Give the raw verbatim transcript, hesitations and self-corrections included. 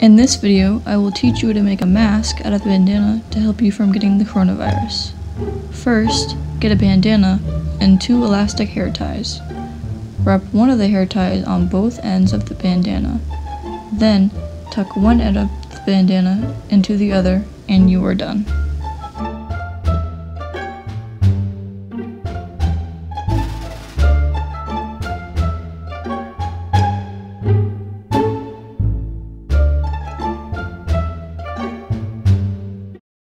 In this video, I will teach you to make a mask out of the bandana to help you from getting the coronavirus. First, get a bandana and two elastic hair ties. Wrap one of the hair ties on both ends of the bandana. Then, tuck one end of the bandana into the other and you are done.